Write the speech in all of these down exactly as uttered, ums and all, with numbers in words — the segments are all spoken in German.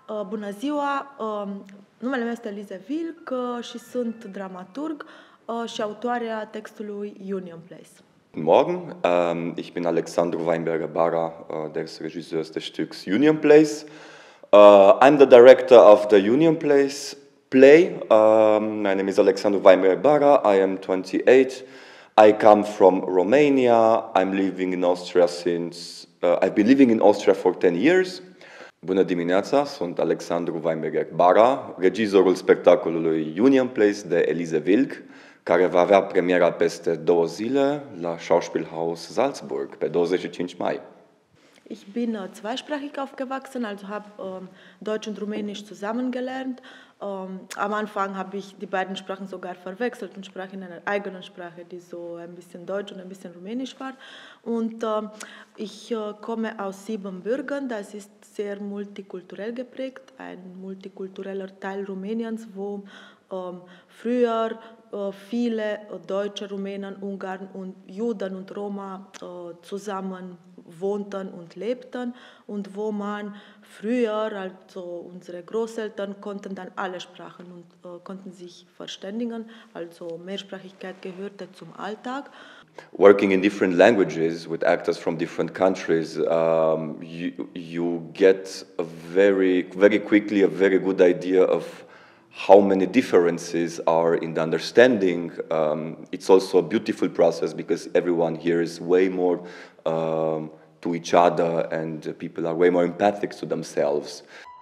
Uh, bună ziua! Uh, numele meu este Elize Vilc uh, și sunt dramaturg uh, și autoarea textului Union Place. Guten Morgen, ähm, ich bin Alexandru Weinberger-Bara, äh, der Regisseur des Stücks Union Place. Uh, I'm the director of the Union Place play. Um, my name is Alexandru Weinberger-Bara, I am twenty-eight. I come from Romania. I'm living in Austria since, uh, I've been living in Austria for ten years. Bună dimineața, sunt Alexandru Weinberger-Bara, regizorul spectacolului Union Place de Elize Vilc, care va avea premiera peste două zile la Schauspielhaus Salzburg, pe douăzeci și cinci mai. Ich bin uh, zweisprachig aufgewachsen, also habe ähm, Deutsch und Rumänisch zusammengelernt. Ähm, am Anfang habe ich die beiden Sprachen sogar verwechselt und sprach in einer eigenen Sprache, die so ein bisschen Deutsch und ein bisschen Rumänisch war. Und äh, ich äh, komme aus Siebenbürgen, das ist sehr multikulturell geprägt, ein multikultureller Teil Rumäniens, wo ähm, früher äh, viele Deutsche, Rumänen, Ungarn und Juden und Roma äh, zusammen wohnten und lebten und wo man früher, also unsere Großeltern, konnten dann alle Sprachen und äh, konnten sich verständigen, also Mehrsprachigkeit gehörte zum Alltag. Working in different languages with actors from different countries, um, you, you get a very, very quickly a very good idea of how many differences are in the understanding. Um, it's also a beautiful process because everyone here is way more um, to each other and people are way more empathic to themselves.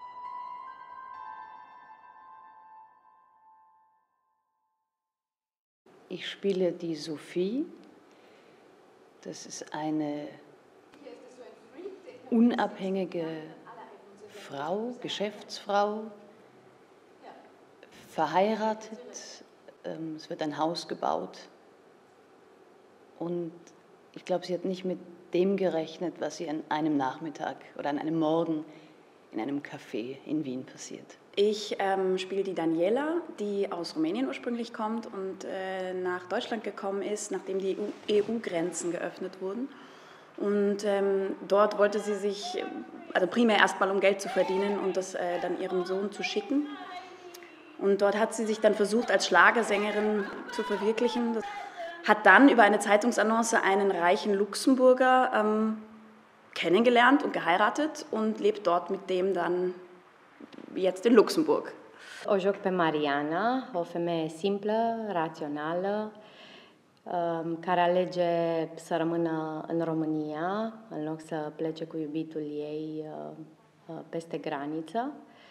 Ich spiele die Sophie. Das ist eine unabhängige Frau, Geschäftsfrau, verheiratet. Es wird ein Haus gebaut. Und ich glaube, sie hat nicht mit dem gerechnet, was ihr an einem Nachmittag oder an einem Morgen in einem Café in Wien passiert. Ich ähm, spiele die Daniela, die aus Rumänien ursprünglich kommt und äh, nach Deutschland gekommen ist, nachdem die E U-Grenzen geöffnet wurden. Und ähm, dort wollte sie sich, also primär erstmal um Geld zu verdienen und das äh, dann ihrem Sohn zu schicken. Und dort hat sie sich dann versucht, als Schlagersängerin zu verwirklichen. Hat dann über eine Zeitungsannonce einen reichen Luxemburger ähm, kennengelernt und geheiratet und lebt dort mit dem dann jetzt in Luxemburg. O joc pe Mariana, o femeie simplă, rațională, care alege să rămână în România în loc să plece cu iubitul ei peste graniță.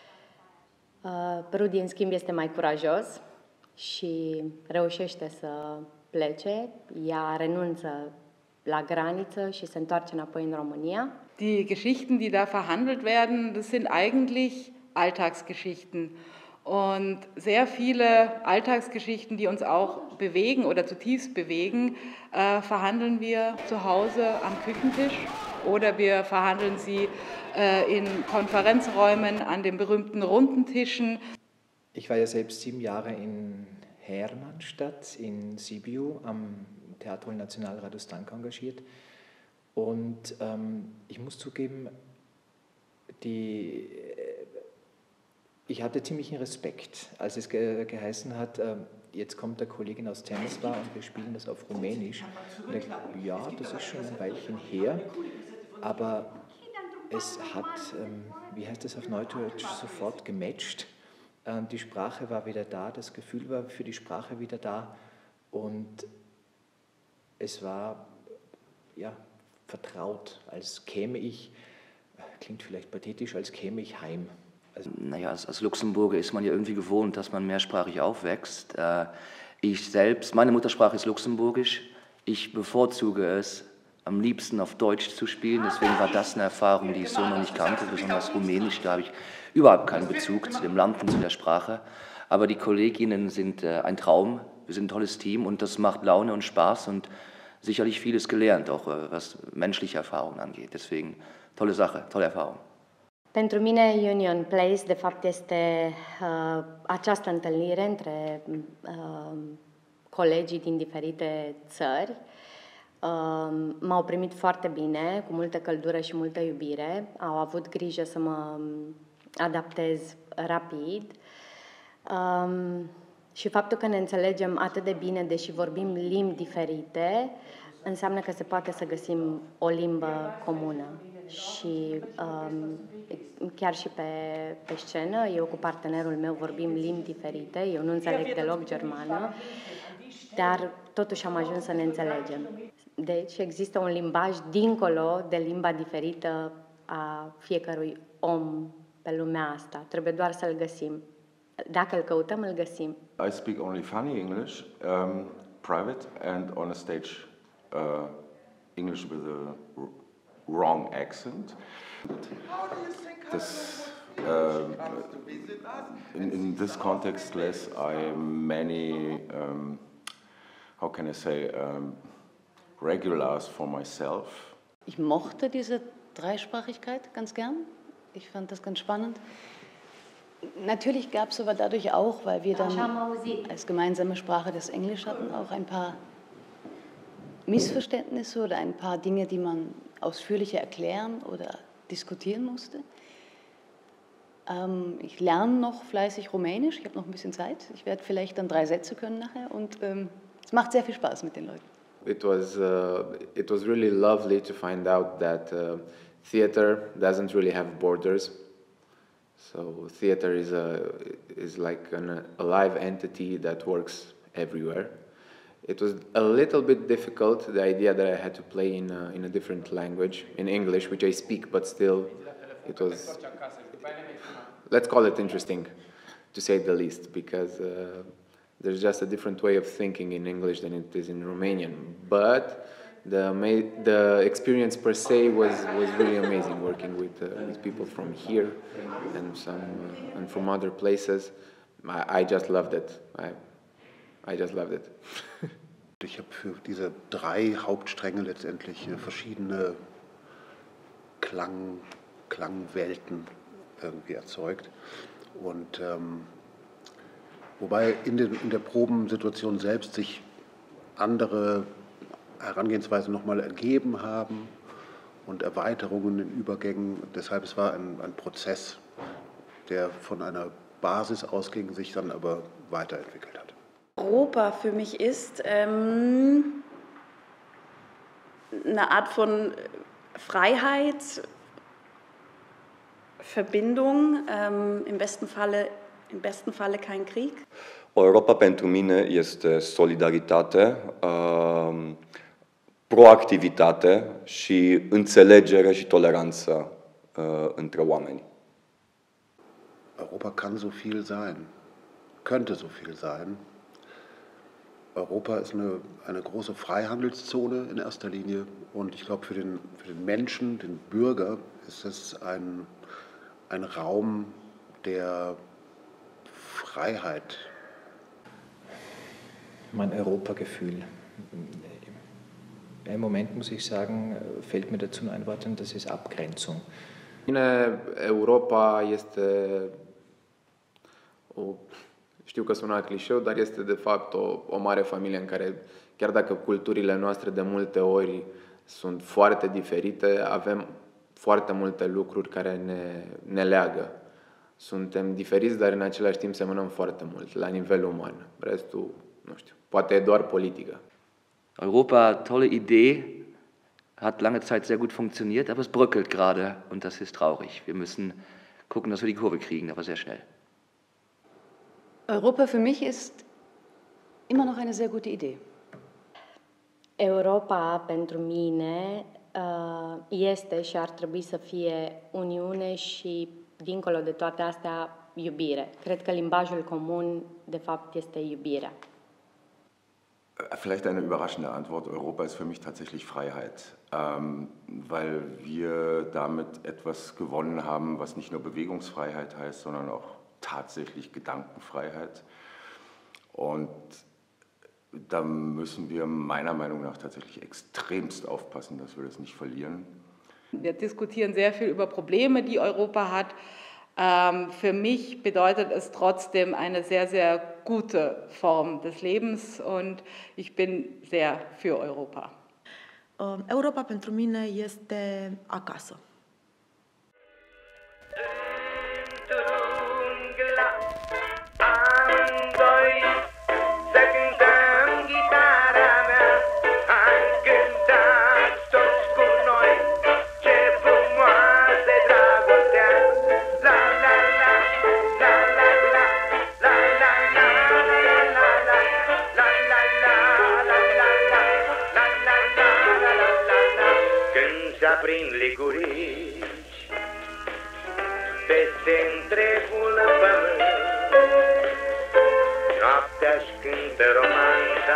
Rudy, în schimb, este mai curajos și reușește să plece. Ea renunță la graniță și se întoarce înapoi în România. Die Geschichten, die da verhandelt werden, das sind eigentlich Alltagsgeschichten. Und sehr viele Alltagsgeschichten, die uns auch bewegen oder zutiefst bewegen, äh, verhandeln wir zu Hause am Küchentisch oder wir verhandeln sie äh, in Konferenzräumen an den berühmten runden Tischen. Ich war ja selbst sieben Jahre in Hermannstadt in Sibiu am Teatro Nacional Radostanca engagiert und ähm, ich muss zugeben, die, ich hatte ziemlichen Respekt, als es ge geheißen hat, äh, jetzt kommt der Kollegin aus Temeswar und wir spielen das auf Rumänisch. Und ich, ja, das ist schon ein Weilchen her, aber es hat, ähm, wie heißt das auf Neudeutsch, sofort gematcht. Ähm, die Sprache war wieder da, das Gefühl war für die Sprache wieder da und es war ja, vertraut, als käme ich, klingt vielleicht pathetisch, als käme ich heim. Also, naja, als, als Luxemburger ist man ja irgendwie gewohnt, dass man mehrsprachig aufwächst. Äh, ich selbst, meine Muttersprache ist Luxemburgisch. Ich bevorzuge es, am liebsten auf Deutsch zu spielen. Deswegen war das eine Erfahrung, die ich so noch nicht kannte, besonders Rumänisch. Da habe ich überhaupt keinen Bezug zu dem Land und zu der Sprache. Aber die Kolleginnen sind äh, ein Traum. Wir sind ein tolles Team und das macht Laune und Spaß und sicherlich vieles gelernt, auch äh, was menschliche Erfahrungen angeht. Deswegen tolle Sache, tolle Erfahrung. Pentru mine Union Place, de fapt, este uh, această întâlnire între uh, colegii din diferite țări. Uh, m-au primit foarte bine, cu multă căldură și multă iubire. Au avut grijă să mă adaptez rapid. Um, și faptul că ne înțelegem atât de bine, deși vorbim limbi diferite, înseamnă că se poate să găsim o limbă comună. Și um, chiar și pe, pe scenă, eu cu partenerul meu vorbim limbi diferite, eu nu înțeleg deloc germană, dar totuși am ajuns să ne înțelegem. Deci există un limbaj dincolo de limba diferită a fiecărui om pe lumea asta. Trebuie doar să-l găsim. Dacă îl căutăm, îl găsim. I speak only funny English, um, private, and on a stage uh, English with a wrong accent. This, uh, in, in this context, less I many, um, how can I say, um, regulars for myself. Ich mochte diese Dreisprachigkeit ganz gern. Ich fand das ganz spannend. Natürlich gab es aber dadurch auch, weil wir dann als gemeinsame Sprache das Englisch hatten, auch ein paar Missverständnisse oder ein paar Dinge, die man ausführlicher erklären oder diskutieren musste. Ähm, ich lerne noch fleißig Rumänisch, ich habe noch ein bisschen Zeit. Ich werde vielleicht dann drei Sätze können nachher und ähm, es macht sehr viel Spaß mit den Leuten. It was, uh, it was really lovely to find out that uh, theater doesn't really have borders. So theater is, a, is like an, a live entity that works everywhere. It was a little bit difficult, the idea that I had to play in a, in a different language, in English, which I speak, but still it was, let's call it interesting, to say the least, because uh, there's just a different way of thinking in English than it is in Romanian. But the, the experience per se was, was really amazing, working with, uh, with people from here and, some, uh, and from other places. I, I just loved it. I, I just loved it. Ich habe für diese drei Hauptstränge letztendlich verschiedene Klang, Klangwelten irgendwie erzeugt. Und ähm, wobei in, den, in der Probensituation selbst sich andere Herangehensweisen nochmal ergeben haben und Erweiterungen in Übergängen. Deshalb es war ein, ein Prozess, der von einer Basis ausging, sich dann aber weiterentwickelt hat. Europa für mich ist ähm, eine Art von Freiheit, Verbindung, ähm, im besten Falle, im besten Falle kein Krieg. Europa pentru mine este solidaritate, uh, proactivitate și înțelegere și toleranță uh, între oameni. Europa kann so viel sein, könnte so viel sein. Europa ist eine, eine große Freihandelszone in erster Linie und ich glaube für den, für den Menschen, den Bürger, ist es ein, ein Raum der Freiheit. Mein Europagefühl. Im Moment muss ich sagen, fällt mir dazu ein Wort und das ist Abgrenzung. Bine, Europa este o, știu că sună clișeu, dar este de fapt o, o mare familie în care, chiar dacă culturile noastre de multe ori sunt foarte diferite, avem foarte multe lucruri care ne, ne leagă. Suntem diferiți, dar în același timp semănăm foarte mult, la nivel uman. Restul, nu știu, poate e doar politică. Europa, tolle Idee, hat lange Zeit sehr gut funktioniert, aber es bröckelt gerade und das ist traurig. Wir müssen gucken, dass wir die Kurve kriegen, aber sehr schnell. Europa für mich ist immer noch eine sehr gute Idee. Europa pentru mine este și ar trebui să fie uniune și, dincolo de toate astea, iubire. Cred că limbajul comun, de fapt, este iubirea. Vielleicht eine überraschende Antwort. Europa ist für mich tatsächlich Freiheit, ähm, weil wir damit etwas gewonnen haben, was nicht nur Bewegungsfreiheit heißt, sondern auch tatsächlich Gedankenfreiheit. Und da müssen wir meiner Meinung nach tatsächlich extremst aufpassen, dass wir das nicht verlieren. Wir diskutieren sehr viel über Probleme, die Europa hat. Ähm, für mich bedeutet es trotzdem eine sehr, sehr gute Form des Lebens und ich bin sehr für Europa. Europa pentru mine este acasă. se aprind licurici peste întregul pământ. Noaptea-și cântă romanța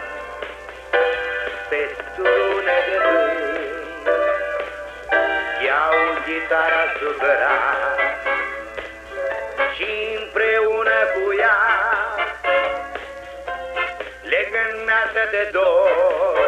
pe strune de vânt. Iau chitara sub braț și împreună cu ea legănată de dor